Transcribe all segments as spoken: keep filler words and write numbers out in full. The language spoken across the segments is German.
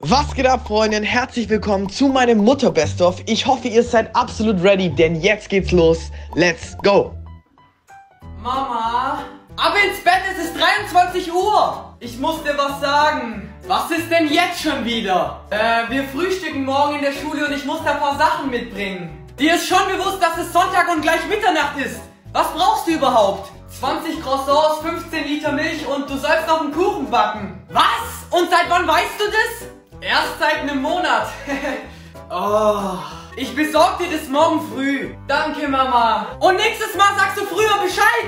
Was geht ab, Freunde? Herzlich willkommen zu meinem Mutter-Best-of. Ich hoffe, ihr seid absolut ready, denn jetzt geht's los. Let's go! Mama, ab ins Bett, es ist dreiundzwanzig Uhr. Ich muss dir was sagen. Was ist denn jetzt schon wieder? Äh, wir frühstücken morgen in der Schule und ich muss da ein paar Sachen mitbringen. Dir ist schon bewusst, dass es Sonntag und gleich Mitternacht ist. Was brauchst du überhaupt? zwanzig Croissants, fünfzehn Liter Milch und du sollst noch einen Kuchen backen. Was? Und seit wann weißt du das? Erst seit einem Monat. Oh, ich besorg dir das morgen früh. Danke, Mama. Und nächstes Mal sagst du früher Bescheid.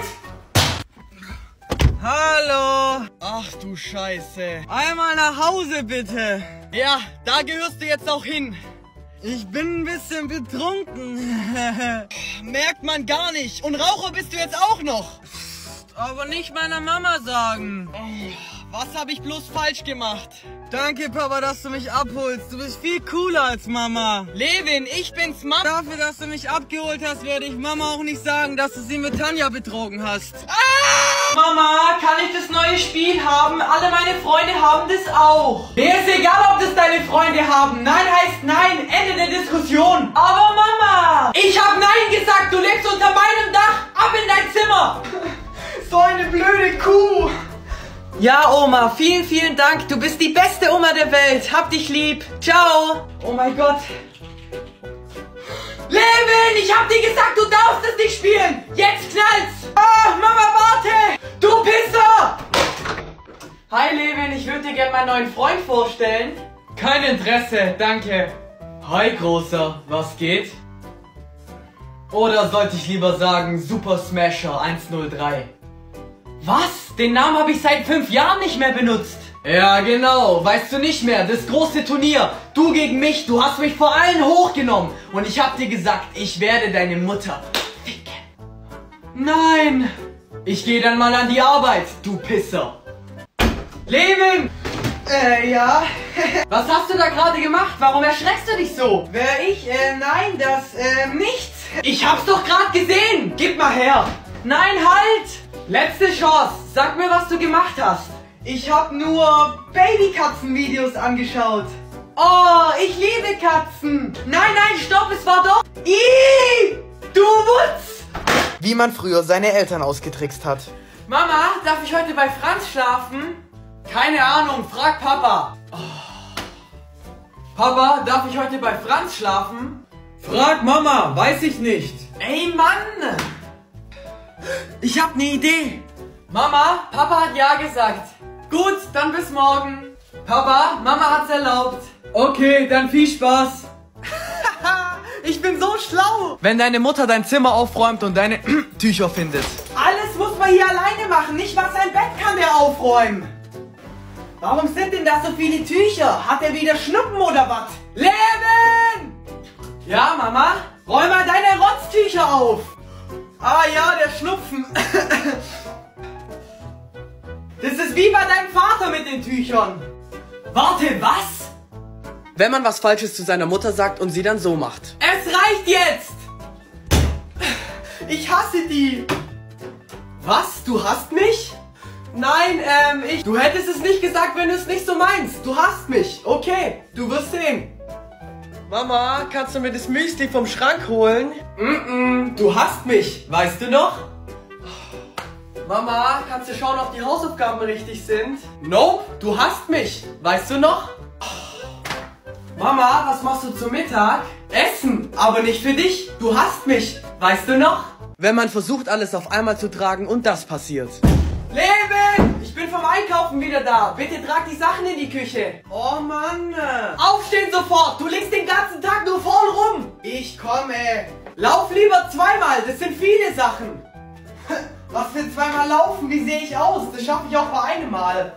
Hallo. Ach du Scheiße. Einmal nach Hause bitte. Ja, da gehörst du jetzt auch hin. Ich bin ein bisschen betrunken. Merkt man gar nicht. Und Raucher bist du jetzt auch noch. Aber nicht meiner Mama sagen. Was habe ich bloß falsch gemacht? Danke, Papa, dass du mich abholst. Du bist viel cooler als Mama. Levin, ich bin's, Mama. Dafür, dass du mich abgeholt hast, werde ich Mama auch nicht sagen, dass du sie mit Tanja betrogen hast. Ah! Mama, kann ich das neue Spiel haben? Alle meine Freunde haben das auch. Mir ist egal, ob das deine Freunde haben. Nein heißt nein. Ende der Diskussion. Aber Mama, ich habe nein gesagt. Du lebst unter meinem Dach. Ab in dein Zimmer. So eine blöde Kuh. Ja, Oma, vielen, vielen Dank. Du bist die beste Oma der Welt. Hab dich lieb. Ciao. Oh mein Gott. Levin, ich hab dir gesagt, du darfst es nicht spielen. Jetzt knallt's. Ah, Mama, warte. Du Pisser. Hi, Levin, ich würde dir gerne meinen neuen Freund vorstellen. Kein Interesse, danke. Hi, Großer. Was geht? Oder sollte ich lieber sagen Super Smasher eins null drei? Was? Den Namen habe ich seit fünf Jahren nicht mehr benutzt. Ja, genau. Weißt du nicht mehr? Das große Turnier. Du gegen mich. Du hast mich vor allen hochgenommen. Und ich habe dir gesagt, ich werde deine Mutter ficken. Nein. Ich gehe dann mal an die Arbeit, du Pisser. Levin! Äh, ja? Was hast du da gerade gemacht? Warum erschreckst du dich so? Wer ich? Äh, nein, das, äh, nichts. Ich hab's doch gerade gesehen. Gib mal her. Nein, halt! Letzte Chance. Sag mir, was du gemacht hast. Ich hab nur Babykatzen-Videos angeschaut. Oh, ich liebe Katzen. Nein, nein, stopp, es war doch... Ih, du Wutz! Wie man früher seine Eltern ausgetrickst hat. Mama, darf ich heute bei Franz schlafen? Keine Ahnung, frag Papa. Oh. Papa, darf ich heute bei Franz schlafen? Frag Mama, weiß ich nicht. Ey, Mann! Ich hab ne Idee. Mama, Papa hat ja gesagt. Gut, dann bis morgen. Papa, Mama hat's erlaubt. Okay, dann viel Spaß. Ich bin so schlau. Wenn deine Mutter dein Zimmer aufräumt und deine Tücher findet. Alles muss man hier alleine machen. Nicht mal sein Bett kann der aufräumen. Warum sind denn da so viele Tücher? Hat er wieder Schnuppen oder was? Leben! Ja, Mama? Räum mal deine Rotztücher auf. Ah ja, der Schnupfen. Das ist wie bei deinem Vater mit den Tüchern. Warte, was? Wenn man was Falsches zu seiner Mutter sagt und sie dann so macht. Es reicht jetzt! Ich hasse die. Was? Du hasst mich? Nein, ähm, ich... Du hättest es nicht gesagt, wenn du es nicht so meinst. Du hasst mich. Okay, du wirst sehen. Mama, kannst du mir das Müsli vom Schrank holen? Mm-mm, du hasst mich, weißt du noch? Mama, kannst du schauen, ob die Hausaufgaben richtig sind? Nope, du hasst mich, weißt du noch? Mama, was machst du zum Mittag? Essen, aber nicht für dich, du hasst mich, weißt du noch? Wenn man versucht, alles auf einmal zu tragen und das passiert. Leben! Ich bin vom Einkaufen wieder da. Bitte trag die Sachen in die Küche. Oh Mann. Aufstehen sofort. Du liegst den ganzen Tag nur faul rum. Ich komme. Lauf lieber zweimal. Das sind viele Sachen. Was für zweimal laufen? Wie sehe ich aus? Das schaffe ich auch bei einem Mal.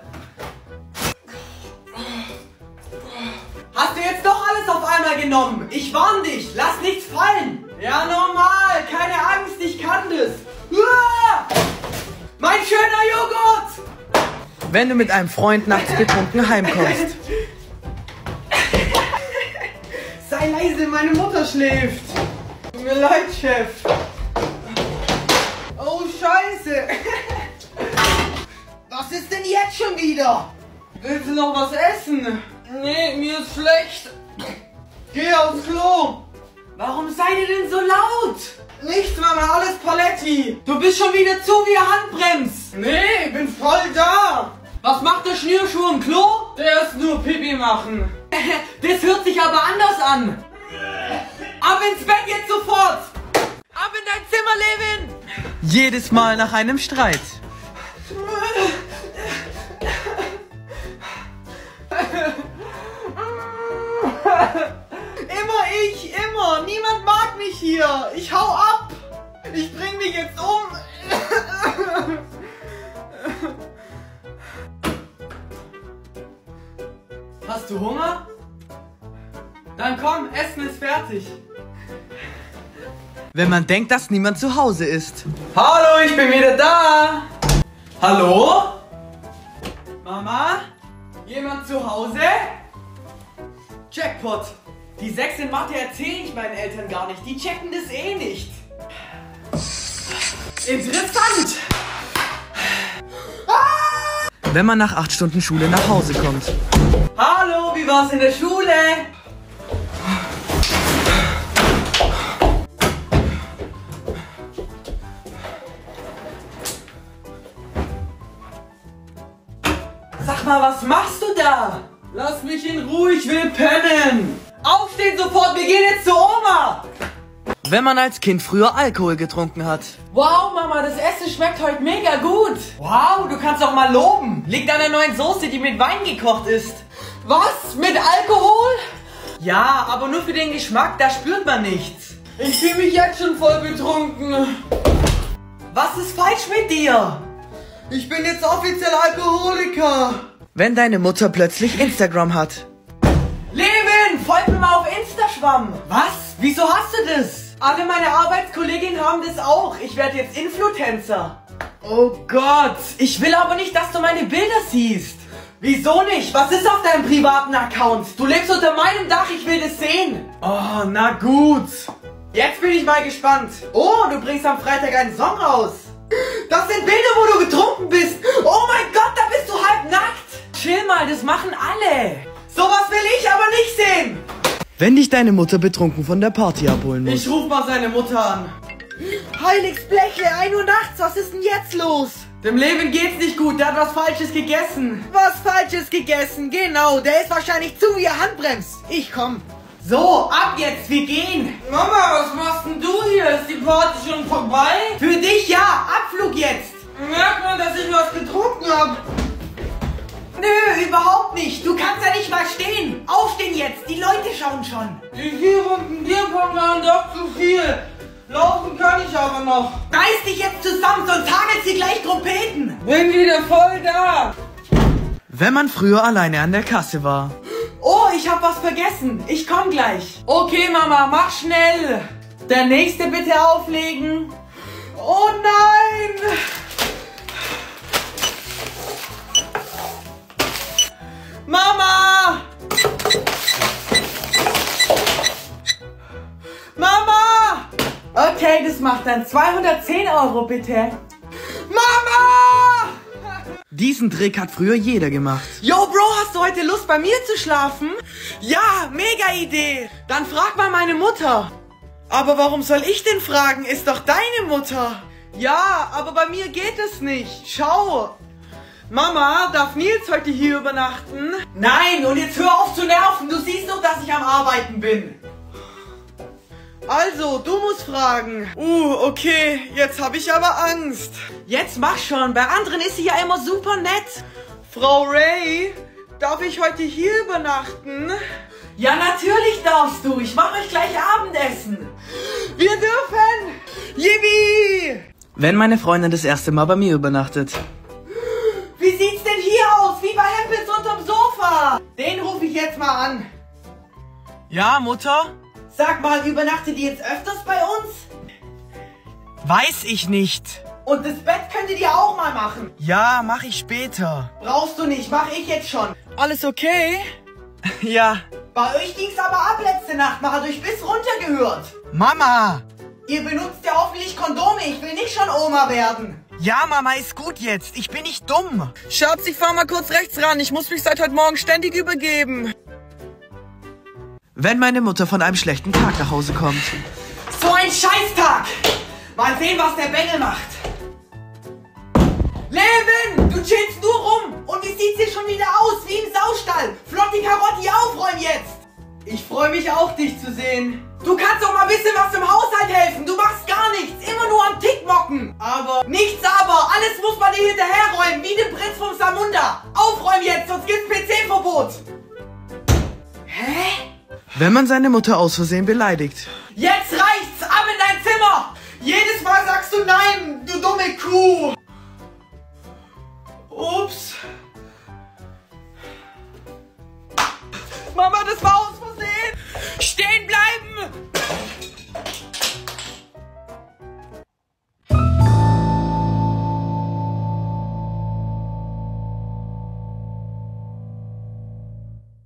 Hast du jetzt doch alles auf einmal genommen? Ich warn dich. Lass nichts fallen. Ja, normal. Keine Angst. Ich kann das. Uah! Mein schöner Joghurt! Wenn du mit einem Freund nachts betrunken heimkommst. Sei leise, meine Mutter schläft. Tut mir leid, Chef. Oh, Scheiße. Was ist denn jetzt schon wieder? Willst du noch was essen? Nee, mir ist schlecht. Geh aufs Klo. Warum seid ihr denn so laut? Nichts, Mama, alles Paletti. Du bist schon wieder zu wie Handbrems. Nee, ich bin voll da. Was macht der Schnürschuh im Klo? Der ist nur Pipi machen. Das hört sich aber anders an. Ab ins Bett jetzt sofort. Ab in dein Zimmer, Levin. Jedes Mal nach einem Streit. Immer ich, immer. Niemand mag mich hier. Ich hau ab. Ich bring mich jetzt um. Hast du Hunger? Dann komm, Essen ist fertig. Wenn man denkt, dass niemand zu Hause ist. Hallo, ich bin wieder da. Hallo? Mama? Jemand zu Hause? Jackpot. Die sechs in Mathe erzähle ich meinen Eltern gar nicht. Die checken das eh nicht. Interessant. Ah! Wenn man nach acht Stunden Schule nach Hause kommt. Hallo, wie war's in der Schule? Sag mal, was machst du da? Lass mich in Ruhe, ich will pennen. Aufstehen sofort, wir gehen jetzt zur Oma. Wenn man als Kind früher Alkohol getrunken hat. Wow, Mama, das Essen schmeckt heute mega gut. Wow, du kannst auch mal loben. Liegt an der neuen Soße, die mit Wein gekocht ist. Was? Mit Alkohol? Ja, aber nur für den Geschmack, da spürt man nichts. Ich fühle mich jetzt schon voll betrunken. Was ist falsch mit dir? Ich bin jetzt offiziell Alkoholiker. Wenn deine Mutter plötzlich Instagram hat. Levin, folg mir mal auf Instaschwamm. Was? Wieso hast du das? Alle meine Arbeitskolleginnen haben das auch. Ich werde jetzt Influencer. Oh Gott, ich will aber nicht, dass du meine Bilder siehst. Wieso nicht? Was ist auf deinem privaten Account? Du lebst unter meinem Dach, ich will das sehen. Oh, na gut. Jetzt bin ich mal gespannt. Oh, du bringst am Freitag einen Song raus. Das sind Bilder, wo du getrunken bist. Oh mein Gott, da bist du halb nackt. Chill mal, das machen alle. Sowas will ich aber nicht sehen. Wenn dich deine Mutter betrunken von der Party abholen muss. Ich ruf mal seine Mutter an. Heiligsblechle, ein Uhr nachts, was ist denn jetzt los? Dem Levin geht's nicht gut, der hat was Falsches gegessen. Was Falsches gegessen, genau, der ist wahrscheinlich zu wie ein Handbrems. Ich komm. So, ab jetzt, wir gehen. Mama, was machst denn du hier? Ist die Party schon vorbei? Für dich ja, Abflug jetzt. Merkt man, dass ich was getrunken hab? Nö, überhaupt nicht. Du kannst ja nicht mal stehen. Aufstehen jetzt, die Leute schauen schon. Die vier Runden Bierpong waren doch zu viel. Laufen kann ich aber noch. Reiß dich jetzt zusammen, sonst hagelt sie gleich Trompeten. Bin wieder voll da. Wenn man früher alleine an der Kasse war. Oh, ich hab was vergessen. Ich komm gleich. Okay, Mama, mach schnell. Der nächste bitte auflegen. Oh nein. Mama! Mama! Okay, das macht dann zweihundertzehn Euro, bitte. Mama! Diesen Trick hat früher jeder gemacht. Yo, Bro, hast du heute Lust, bei mir zu schlafen? Ja, mega Idee. Dann frag mal meine Mutter. Aber warum soll ich denn fragen? Ist doch deine Mutter. Ja, aber bei mir geht es nicht. Schau. Mama, darf Nils heute hier übernachten? Nein, und jetzt hör auf zu nerven. Du siehst doch, dass ich am Arbeiten bin. Also, du musst fragen. Uh, okay, jetzt habe ich aber Angst. Jetzt mach schon, bei anderen ist sie ja immer super nett. Frau Ray, darf ich heute hier übernachten? Ja, natürlich darfst du. Ich mache euch gleich Abendessen. Wir dürfen. Yippie! Wenn meine Freundin das erste Mal bei mir übernachtet. Wie sieht's denn hier aus? Wie bei Hempels unterm Sofa. Den rufe ich jetzt mal an. Ja, Mutter? Sag mal, übernachtet ihr jetzt öfters bei uns? Weiß ich nicht. Und das Bett könntet ihr auch mal machen. Ja, mach ich später. Brauchst du nicht, mach ich jetzt schon. Alles okay? Ja. Bei euch ging's aber ab letzte Nacht. Man hat euch bis runter gehört. Mama! Ihr benutzt ja hoffentlich Kondome. Ich will nicht schon Oma werden. Ja, Mama, ist gut jetzt. Ich bin nicht dumm. Schatz, ich fahr mal kurz rechts ran. Ich muss mich seit heute Morgen ständig übergeben. wenn meine Mutter von einem schlechten Tag nach Hause kommt. So ein Scheißtag! Mal sehen, was der Bengel macht. Levin, du chillst nur rum. Und wie sieht's hier schon wieder aus? Wie im Saustall. Flott die Karotti aufräumen jetzt. Ich freue mich auch, dich zu sehen. Du kannst auch mal ein bisschen was im Haushalt helfen. Du machst gar nichts. Immer nur am Tickmocken. Aber nichts aber. Alles muss man dir hinterherräumen. Wie dem Prinz vom Samunda. Aufräumen jetzt, sonst gibt's P C-Verbot. Hä? Wenn man seine Mutter aus Versehen beleidigt. Jetzt reicht's. Ab in dein Zimmer. Jedes Mal sagst du nein, du dumme Kuh. Ups.